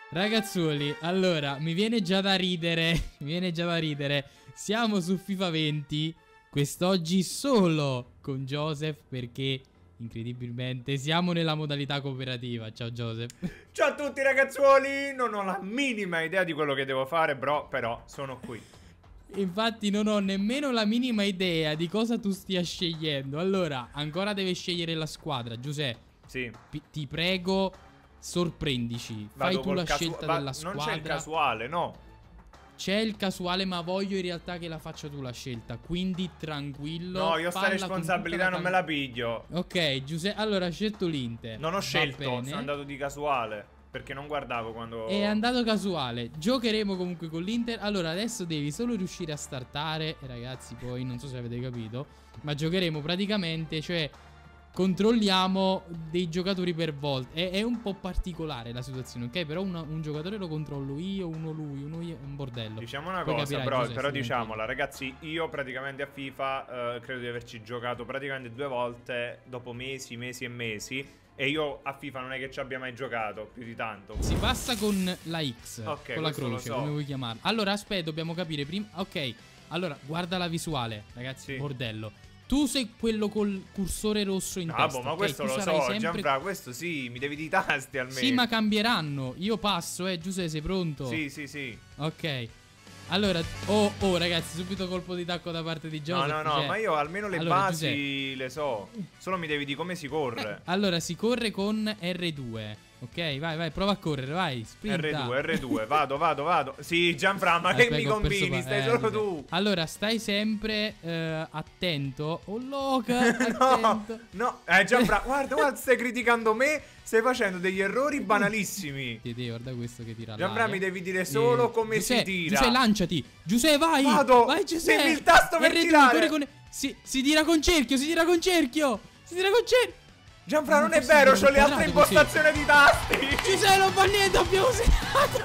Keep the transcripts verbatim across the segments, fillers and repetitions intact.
Ragazzuoli, allora, mi viene già da ridere. Mi viene già da ridere. Siamo su FIFA venti. Quest'oggi solo con Joseph, perché incredibilmente siamo nella modalità cooperativa. Ciao Joseph. Ciao a tutti ragazzuoli. Non ho la minima idea di quello che devo fare, bro, però sono qui. Infatti non ho nemmeno la minima idea di cosa tu stia scegliendo. Allora, ancora deve scegliere la squadra. Giuseppe, sì. ti prego, sorprendici. Fai Vado tu la casu- scelta va- della squadra. Non c'è il casuale, no. C'è il casuale, ma voglio in realtà che la faccia tu la scelta. Quindi tranquillo. No, io sta responsabilità non me la piglio. Ok, Giuseppe, allora ha scelto l'Inter. Non ho scelto, sono andato di casuale, perché non guardavo quando... È andato casuale. Giocheremo comunque con l'Inter. Allora adesso devi solo riuscire a startare. E ragazzi, poi non so se avete capito, ma giocheremo praticamente, cioè controlliamo dei giocatori per volta. È, è un po' particolare la situazione, ok? Però una, un giocatore lo controllo io, uno lui, uno io. È un bordello. Diciamo una poi cosa, capirai, però, Giuseppe, però diciamola, ragazzi. Io praticamente a FIFA eh, credo di averci giocato praticamente due volte dopo mesi, mesi e mesi. E io a FIFA non è che ci abbia mai giocato più di tanto. Si passa con la X, okay, con la croce, so. come vuoi chiamarla. Allora aspetta, dobbiamo capire prima. Ok, allora guarda la visuale, ragazzi, sì. Bordello. Tu sei quello col cursore rosso in ah, testa. boh, ma okay? questo tu lo so, sempre... Gianfra, questo sì, mi devi di tasti almeno. Sì, ma cambieranno. Io passo, eh, Giuseppe, sei pronto? Sì, sì, sì. Ok. Allora, oh, oh, ragazzi, subito colpo di tacco da parte di Joseph. No, no, no, cioè... ma io almeno le allora, basi Giuseppe... le so. Solo mi devi dire come si corre. Eh, allora, si corre con R due. Ok, vai, vai, prova a correre, vai, sprinta. R due, R due, vado, vado, vado. Sì, Gianfra, ma Aspetta, che mi combini? Stai eh, solo Giuseppe. tu. Allora, stai sempre eh, attento. Oh, loca, attento. No, no, eh, Gianfra, guarda, guarda, stai criticando me. Stai facendo degli errori banalissimi. Ti guarda questo che tira Gianfra, mi devi dire solo eh, come Giuseppe, si tira. Giuseppe, lanciati. Giuseppe, vai. Vado. Vai, Giuseppe. Segui il tasto per R due, tirare. con... si, si tira con cerchio, si tira con cerchio. Si tira con cerchio. Gianfra, non, non è vero, ho le altre impostazioni di tasti. Giuseppe, non fa niente, abbiamo segnato.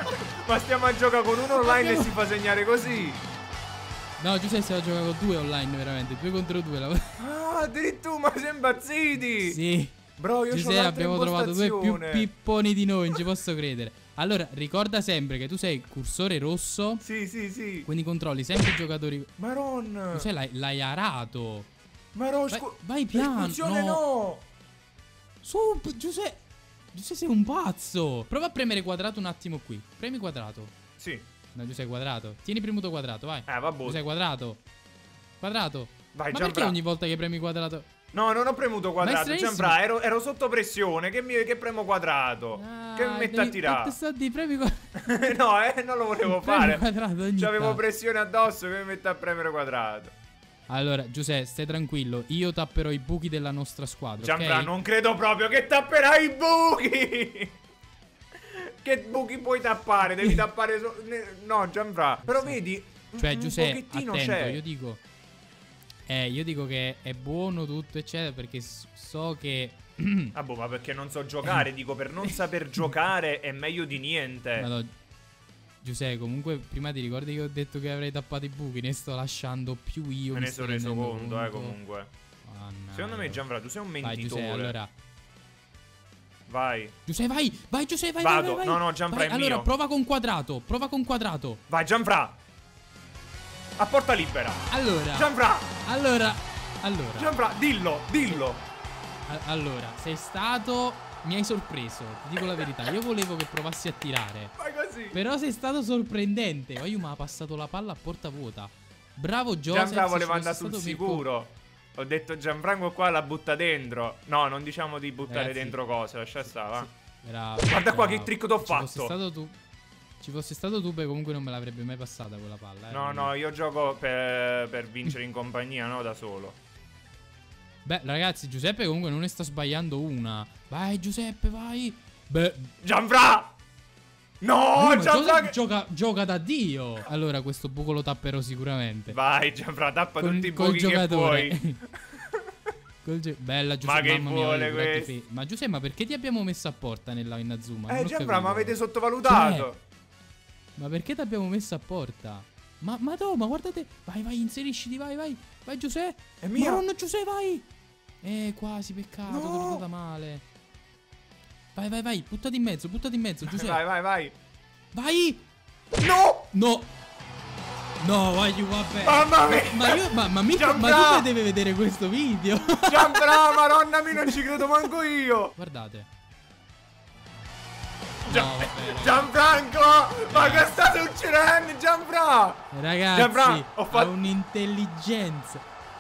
Ma stiamo a giocare con uno online abbiamo... e si fa segnare così. No, Giuseppe stiamo a giocare con due online, veramente. Due contro due. La... Ah, addirittura, ma siamo impazziti. Sì. Bro, io Giuseppe, abbiamo trovato due più pipponi di noi, non ci posso credere. Allora, ricorda sempre che tu sei cursore rosso. Sì, sì, sì. Quindi controlli sempre i giocatori. Maron. Giuseppe, l'hai arato. Maron, vai, vai piano. No. no. Su, Giuseppe. Giuseppe, sei un pazzo. Prova a premere quadrato un attimo qui. Premi quadrato. Sì. No, Giuseppe, quadrato. Tieni premuto quadrato, vai. Eh, vabbè. Giuseppe, quadrato. Quadrato. Vai, ma Gianfra. perché ogni volta che premi quadrato? No, non ho premuto quadrato, Gianfra, ero, ero sotto pressione, che, mi, che premo quadrato, ah, che mi metto a tirare. Di premi quadrato. No, eh, non lo volevo fare. C'avevo tanto. pressione addosso che mi metto a premere quadrato. Allora, Giuseppe, stai tranquillo, io tapperò i buchi della nostra squadra, Gianfra, okay? non credo proprio che tapperai i buchi. Che buchi puoi tappare? Devi tappare so no, Gianfra. Però sì. Vedi, cioè, Giuseppe, un attento, io dico Eh, io dico che è buono tutto, eccetera, perché so che... ah, boh, ma perché non so giocare? Dico, per non saper giocare è meglio di niente. Madonna. Giuseppe, comunque, prima ti ricordi che ho detto che avrei tappato i buchi? Ne sto lasciando più io. Me ne sono reso conto, conto, eh, comunque. Mannaggia. Secondo me, Gianfra, tu sei un mentitore. Vai, Giuseppe, allora. Vai. Giuseppe, vai, vai, Giuseppe, vai, Vado, vai, vai. no, no, Gianfra vai, è allora, mio. prova con quadrato, prova con quadrato. Vai, Gianfra. A porta libera. Allora. Gianfra. Allora. Allora. Gianfra, dillo, dillo. Allora, sei stato... Mi hai sorpreso, ti dico la verità. Io volevo che provassi a tirare. Fai così. Però sei stato sorprendente. Aiu, ma ha passato la palla a porta vuota. Bravo Joseph. Gianfra voleva andare sul sicuro. Mirko. Ho detto Gianfranco qua la butta dentro. No, non diciamo di buttare Ragazzi, dentro cose. Lascia stare, va. Sì, bravo, guarda bravo. qua che trick t'ho fatto. Ci fosse stato tu. Ci fosse stato tu, beh, comunque non me l'avrebbe mai passata quella palla. Eh, no, quindi... no, io gioco per, per vincere in compagnia, no da solo. Beh, ragazzi, Giuseppe comunque non ne sta sbagliando una. Vai, Giuseppe, vai. Beh, Gianfra! No, uh, Gianfra che... gioca, gioca da Dio. Allora, questo buco lo tapperò sicuramente. Vai, Gianfra, tappa con, tutti i buchi che puoi. Bella, Giuseppe. Ma che vuole mia, questo? Ma Giuseppe, ma perché ti abbiamo messo a porta nella Inazuma? Eh, Gianfra, ma avete sottovalutato. Cioè, ma perché ti abbiamo messo a porta? Ma, ma no, ma guardate. Vai, vai, inserisciti, vai, vai. Vai, Giuseppe. È mia. Madonna, Giuseppe, vai. Eh, quasi, peccato, no. t'ho ricordato male. Vai, vai, vai. Buttati in mezzo, buttati in mezzo, Giuseppe. Vai, vai, vai. Vai. No! No. No, voglio, vabbè. Mamma mia. Ma io, ma, ma, Mirko, ma tu deve vedere questo video. Gianfra, madonna mia, non ci credo manco io. Guardate. Gian- No, vabbè, Gianfranco, ma che sta succedendo, Gianfra? Ragazzi, Gianfra, ho fatto... ha un'intelligenza.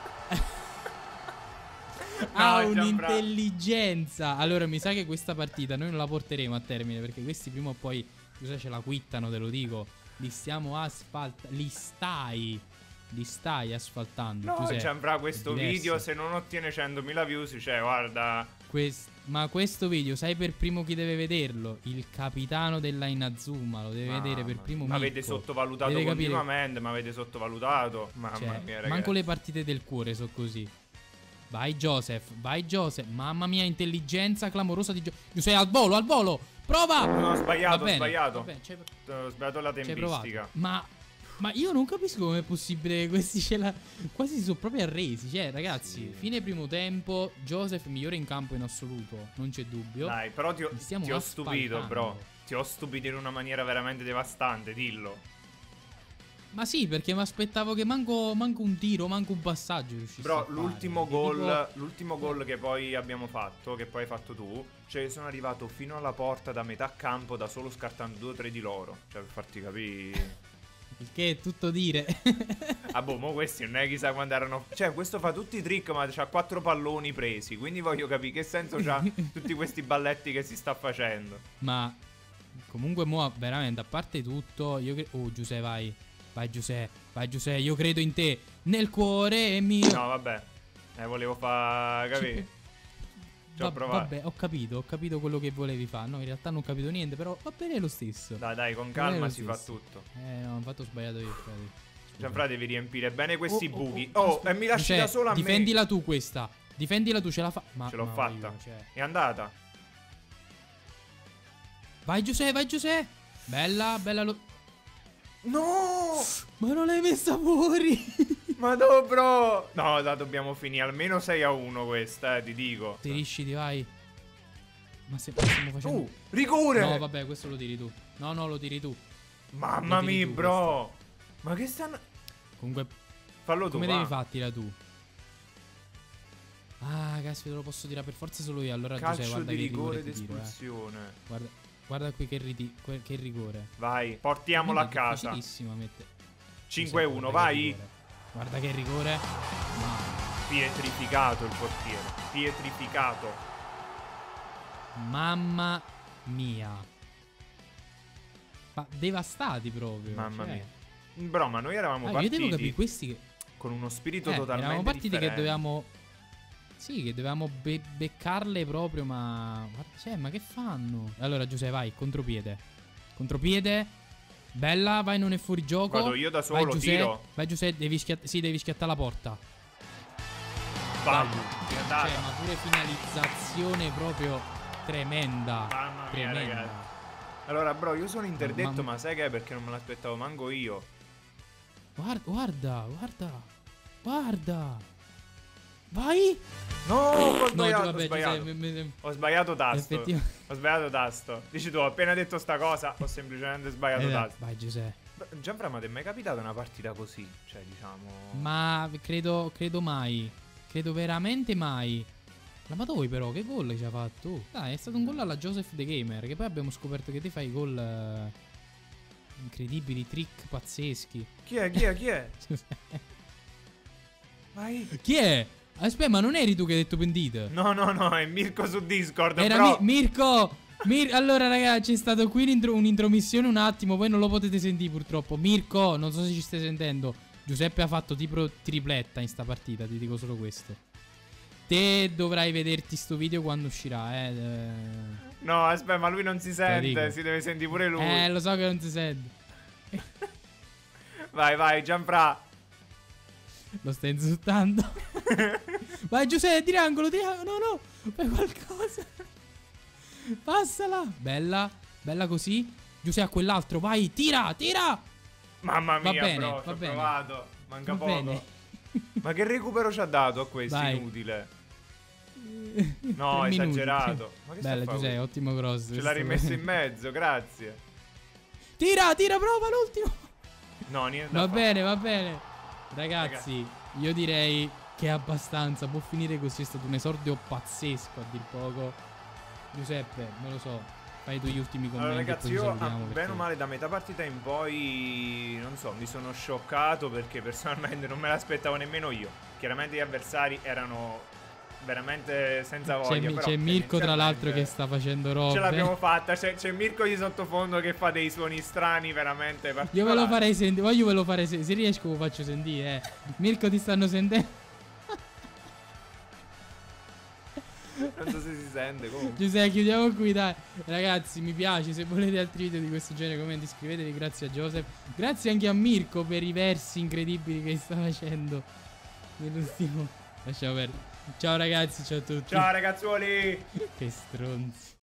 No, ha Gianfra. un'intelligenza. Allora, mi sa che questa partita noi non la porteremo a termine, perché questi prima o poi, scusa, ce la quittano, te lo dico. Li stiamo asfaltando. Li stai. Li stai asfaltando. No, Giuseppe, Gianfra, questo è diverso. video se non ottiene centomila views, cioè, guarda... Quest- ma questo video, sai per primo chi deve vederlo? Il capitano della Inazuma. Lo deve Mamma vedere per mia. primo Ma avete Mirko. sottovalutato Deve capire- continuamente, ma avete sottovalutato. Mamma Cioè, mia, ragazzi. manco le partite del cuore sono così. Vai Joseph, vai Joseph. Mamma mia, intelligenza clamorosa di Joseph. Giuseppe, al volo, al volo. Prova. No, ho sbagliato, Va ho bene, sbagliato. va bene, c'hai- Ho sbagliato la c'hai tempistica. provato. Ma, ma io non capisco come è possibile. Questi ce la... quasi si sono proprio arresi. Cioè, ragazzi, Sì. fine primo tempo. Joseph migliore in campo in assoluto. Non c'è dubbio. Dai, però ti ho, Li stiamo ti ho stupito, asfaltando. bro. Ti ho stupito in una maniera veramente devastante, dillo. Ma sì, perché mi aspettavo che manco, manco un tiro, manco un passaggio riuscisse a Bro, fare. l'ultimo Ti gol, dico- l'ultimo gol che poi abbiamo fatto, che poi hai fatto tu, cioè sono arrivato fino alla porta da metà campo da solo scartando due o tre di loro. Cioè, per farti capire. Il che è tutto dire. Ah, boh, mo questi non è chissà quando erano. Cioè, questo fa tutti i trick, ma c'ha quattro palloni presi. Quindi voglio capire che senso c'ha tutti questi balletti che si sta facendo. Ma comunque, mo, veramente, a parte tutto, io cre- oh, Giuseppe, vai. Vai, Giuseppe. Vai, Giuseppe. Io credo in te. Nel cuore è mio. No, vabbè. Eh, volevo far capire. Ci ho Va- provato. Vabbè, ho capito, ho capito quello che volevi fare. No, in realtà non ho capito niente, però va bene lo stesso. Dai, dai, con Va calma bene lo si fa stesso. tutto. Eh, no, infatti ho sbagliato io, frate. Scusa. Gianfra, devi riempire bene questi Oh, oh, buchi. oh, Oh, aspetta. e mi lasci Cioè, da sola a me. difendila tu questa. Difendila tu, ce la fa. Ma Ce l'ho no, fatta. io, cioè. È andata. Vai Giuseppe, vai Giuseppe. Bella, bella lo... No! Ma non l'hai messa fuori. Ma no, bro! No, la dobbiamo finire almeno sei a uno questa, eh, ti dico. Ti risciti, vai. Ma se ma stiamo facendo... Uh, rigore! No, vabbè, questo lo tiri tu. No, no, lo tiri tu. Mamma lo tiri mia, tu, bro! Ma che stanno... Comunque, Fallo tu, come va. devi fartila tu? Ah, caspita, lo posso tirare per forza solo io. Allora, Giuseppe, Calcio guarda di che rigore rigore ti tiro, eh. d'espulsione. Guarda, guarda qui che, riti- que- che rigore. Vai, portiamola a Quindi è casa. difficilissima mette- cinque a uno, Guarda che vai. rigore. Guarda che rigore. Ma... Pietrificato il portiere. Pietrificato. Mamma mia. Ma devastati proprio. Mamma cioè. mia. Bro, ma noi eravamo Ah, io partiti devo capire questi che... con uno spirito Eh, totalmente eravamo partiti differente. che dovevamo... Sì, che dovevamo be- beccarle proprio, ma... Guarda, cioè, ma che fanno? Allora, Giuseppe, vai, contropiede. Contropiede. Bella, vai, non è fuori gioco. Vado io da Vai, solo, Giuseppe. tiro. Vai, Giuseppe, devi schiattare... Sì, devi schiattare la porta. Vai. Vai. È andata. Cioè, ma pure finalizzazione proprio tremenda. Mamma mia, Tremenda. ragazzi. Allora, bro, io sono interdetto, Ma- ma sai che è perché non me l'aspettavo manco io. Guarda, guarda, guarda. Guarda. Vai. No, ho No, sbagliato, vabbè, ho sbagliato. Giuseppe, me- me- Ho sbagliato tasto. Effettiv- Ho sbagliato tasto. Dici tu, ho appena detto sta cosa, ho semplicemente sbagliato Eh, tasto. vai, Giuseppe. Beh, Gianfra, ma ti è mai capitata una partita così? Cioè, diciamo... Ma credo, credo mai. Credo veramente mai. Ma dove però? Che gol ci ha fatto? Dai, è stato un gol alla Joseph The Gamer. Che poi abbiamo scoperto che te fai gol eh, incredibili, trick pazzeschi. Chi è, chi è, chi è? Vai. Chi è? Aspetta, ma non eri tu che hai detto pendite? No, no, no, è Mirko su Discord, Era bro. Mi- Mirko. Mir- allora, ragazzi, c'è stato qui l'intro- un'intromissione un attimo. Voi non lo potete sentire purtroppo. Mirko, non so se ci stai sentendo. Giuseppe ha fatto tipo tripletta in sta partita. Ti dico solo questo. Te dovrai vederti sto video quando uscirà, eh. No, aspetta, ma lui non si sente, dico. si deve sentire pure lui. Eh, lo so che non si sente. Vai, vai, Gianfra. Lo stai insultando. Vai, Giuseppe, triangolo, triangolo. No, no. Fai qualcosa. Passala. Bella. Bella così. Giuseppe a quell'altro. Vai, tira, tira. Mamma Va mia, bene, bro, va ci ho bene. provato. Manca Va poco. bene. Ma che recupero ci ha dato a questo? Vai. Inutile. No, tre minuti. esagerato. Ma che sta Bella a fa Giuseppe, questo? ottimo cross. Ce l'ha rimesso in mezzo, grazie. Tira, tira, prova l'ultimo. No, niente. Va da bene, va bene. Ragazzi, Ragazzi, io direi che è abbastanza. Può finire così, è stato un esordio pazzesco a dir poco. Giuseppe, non lo so. Fai tu gli ultimi commenti. allora, ragazzi, e poi io ci ah, salutiamo, bene perché- o male da metà partita in poi, non so, mi sono scioccato perché personalmente non me l'aspettavo nemmeno io. Chiaramente gli avversari erano veramente senza C'è, voglia. Mi- però c'è Mirko tra l'altro che tendenzialmente sta facendo robe. ce l'abbiamo fatta. C'è, c'è Mirko di sottofondo che fa dei suoni strani veramente Io particolari. ve lo farei sentire. Voglio ve lo fare se, se riesco lo faccio sentire, eh. Mirko, ti stanno sentendo. Non so se si sente comunque. Giuseppe, chiudiamo qui, dai. Ragazzi, mi piace. Se volete altri video di questo genere, commenti, iscrivetevi. Grazie a Joseph. Grazie anche a Mirko per i versi incredibili che sta facendo nell'ultimo. Lasciamo perdere. Ciao ragazzi, ciao a tutti. Ciao ragazzuoli. Che stronzi.